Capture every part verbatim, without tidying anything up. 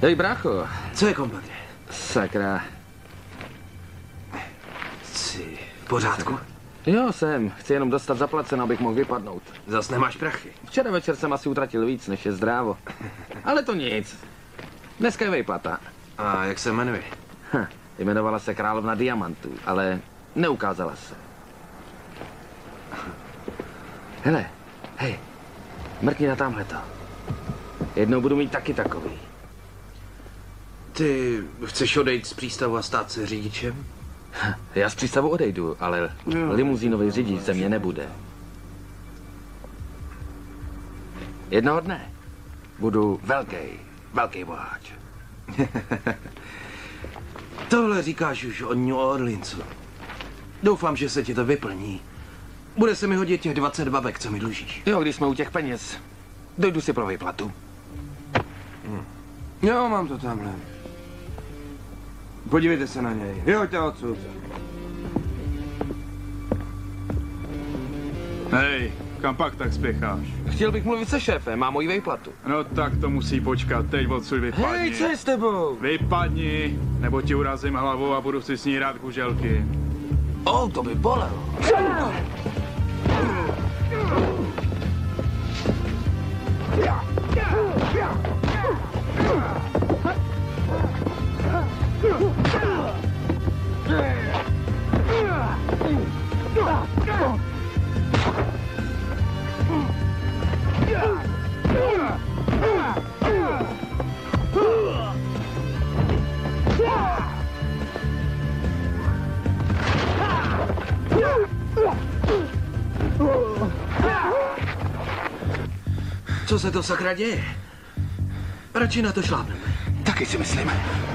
Hej, brácho. Co je, kompadre? Sakra. Jsi v pořádku? Jo, jsem. Chci jenom dostat zaplaceno, abych mohl vypadnout. Zas nemáš prachy. Včera večer jsem asi utratil víc, než je zdrávo. Ale to nic. Dneska je vejplata. A jak se jmenuje? Hm, jmenovala se Královna diamantů, ale neukázala se. Hele, hej, mrkni na tamhleto. Jednou budu mít taky takový. Ty chceš odejít z přístavu a stát se řidičem? Já z přístavu odejdu, ale limuzínový řidič ze mě nebude. Jednoho dne budu velký, velký boháč. Tohle říkáš už od New Orleansu. Doufám, že se ti to vyplní. Bude se mi hodit těch dvacet babek, co mi dlužíš. Jo, když jsme u těch peněz, dojdu si pro výplatu. Hmm. Jo, mám to tamhle. Podívejte se na něj. Vyhoďte odsud. Hej, kam pak tak spěcháš? Chtěl bych mluvit se šéfem, má moji výplatu. No tak to musí počkat, teď odsud vypadni. Hej, co je s tebou? Vypadni, nebo ti urazím hlavu a budu si snírat kuželky. O, to by bolelo. Co se to sakra děje? Radši na to šlápneme. Taky si myslím.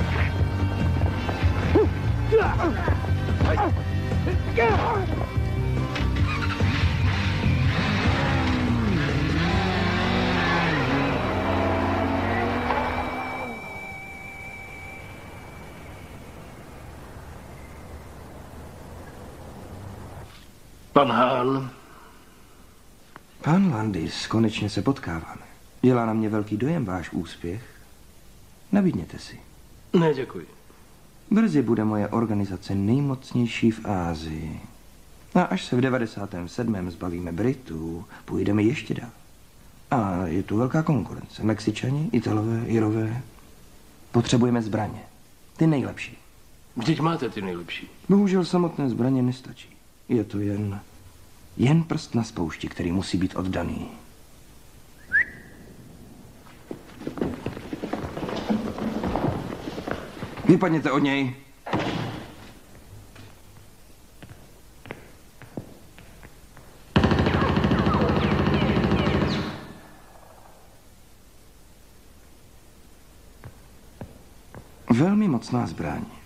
Pan Hahn. Pan Landis, konečně se potkáváme. Dělá na mě velký dojem váš úspěch. Nabídněte si. Ne, děkuji. Brzy bude moje organizace nejmocnější v Asii. A až se v devadesátém sedmém zbavíme Britů, půjdeme ještě dál. A je tu velká konkurence. Mexičani, Italové, Irové. Potřebujeme zbraně. Ty nejlepší. Vždyť máte ty nejlepší. Bohužel samotné zbraně nestačí. Je to jen... jen prst na spoušti, který musí být oddaný. Vypadněte od něj. Velmi mocná zbraň.